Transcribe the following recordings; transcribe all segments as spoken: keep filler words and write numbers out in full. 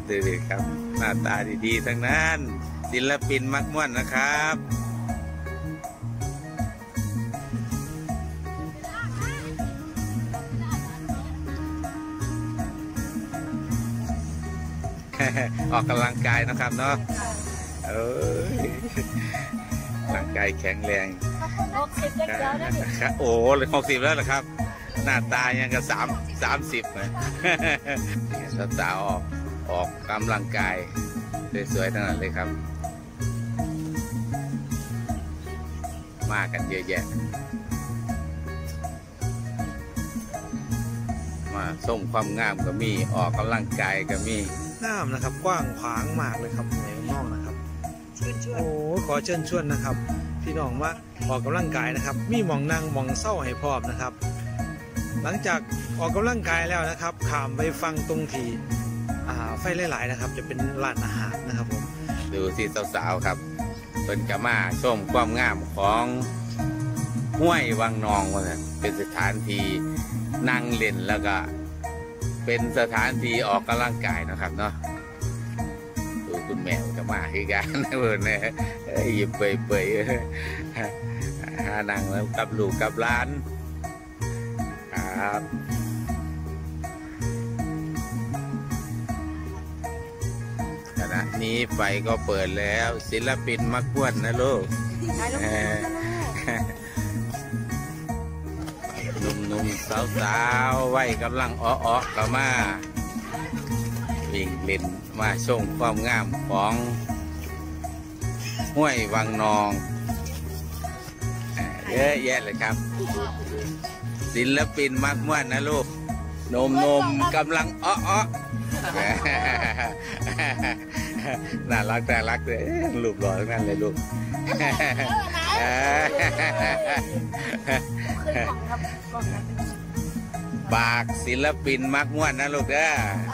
ดูดิครับหน้าตาดีๆทั้งนั้นศิลปินมักม่วนนะครับออกกำลังกายนะครับเนาะเอ้ยร่างกายแข็งแรงหกสิบเจ็ดแล้วนะโอ้เลยหกสิบแล้วเหรอครับหน้าตายังกับสามสามสิบเลยสาวออกออกกำลังกายสวยๆทั้งนั้นเลยครับมากันเยอะแยะมาส่งความงามก็มีออกกำลังกายก็มีน้ำนะครับกว้างขวางมากเลยครับในน้องนะครับโอ้ขอเชิญชวนนะครับพี่น้องว่าออกกำลังกายนะครับมีหมองนั่งหมองเศร้าให้พร้อมนะครับหลังจากออกกำลังกายแล้วนะครับข้ามไปฟังตรงที่ไฟหลายๆนะครับจะเป็นร้านอาหารนะครับผมดูสิสาวๆครับเป็นกะมาชมความงามของห้วยวังนองว่าเป็นสถานที่นั่งเล่นแล้วก็เป็นสถานที่ออกกำลังกายนะครับเนาะดูคุณแม่กะมาคือกันนะเพื่อนเนี่ยหยิบเปยๆหานั่งแล้วกับลูกกับร้านครับขณะนี้ไฟก็เปิดแล้วศิลปินมักม่วนนะลูกหนุ่มๆสาวๆวัยกำลังอ้อๆก็มาวิ่งเล่นมาชมความงามของห้วยวังนองเยอะแยะเลยครับศิลปินมักม่วนนะลูกนมๆกำลังอ้อๆน่ารักน่ารักเลยลูกหล่อทั้งนั้นเลยลูกปากศิลปินมักม่วนนะลูกเด้อ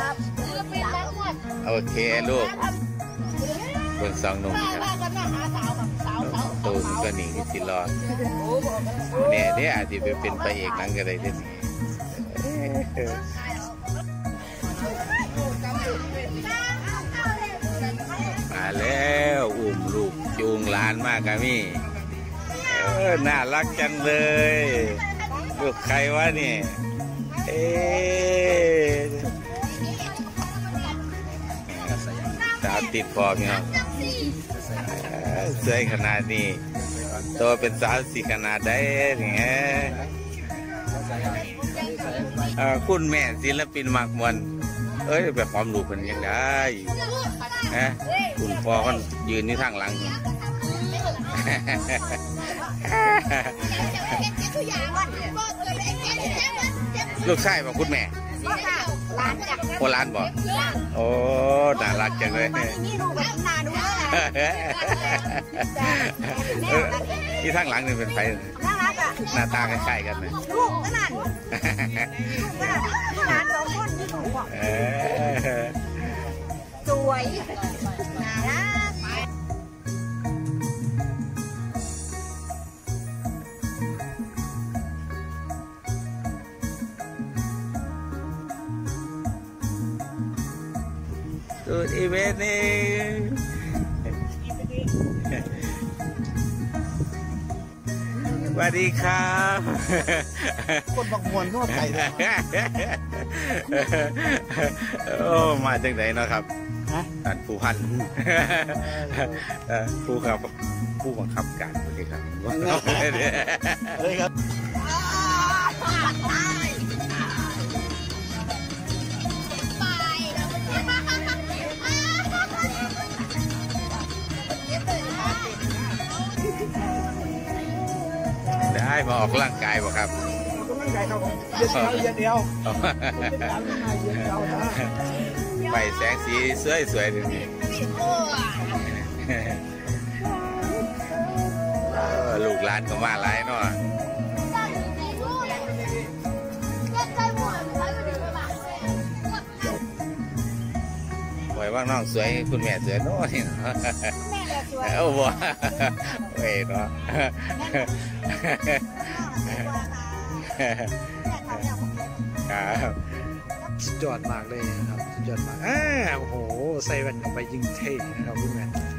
โอเคลูกคนสองหนุ่มครับตูนก็หนีที่สิรอดเนี่ยเนี่ยอาจจะไปเป็นพระเอกหนังกันเลยที่นี่มาแล้วอุ้มลูกจูงหลานมากกันมี่เออน่ารักจังเลยลูกใครวะนี่เอ๊ะสาวติดคอพี่น้องสวยขนาดนี้ตัวเป็นสาวสีขนาดได้เนี่ยคุณแม่ศิลปินมักม่วนเอ้ยแบบความรู้เป็นยังได้นะคุณพ่อก็ยืนที่ทางหลังลูกชายบอกคุณแม่ร้านจ้ะโอ้ร้านบอกโอ้น่ารักจังเลยที่ทางหลังนี่เป็นใครหน้าตาคล้ายๆกันเลยลูกขนาดร้านสองคนที่ถูกบอกสวยน่ารักดูอีเวนต์นี่สวัสดีครับคนบางมวลทั่วไปเลยโอ้มาจากไหนเนาะครับท่านผู้พันผู้ขับผู้บังคับการสวัสดีครับเลยครับได้มาออกร่างกายบ่ครับร่างกายครับเดียวเดียวเดียวไปแสงสีสวยสวยดีลูกหลานก็มาหลายเนาะปล่อยว่าน้องสวยคุณแม่สวยโน่นเอ้าบ่เว้ยเนาะครับสุดยอดมากเลยนะครับสุดยอดมากอ่าโอ้โหใส่แว่นเข้าไปยิ่งเท่นะครับคุณแม่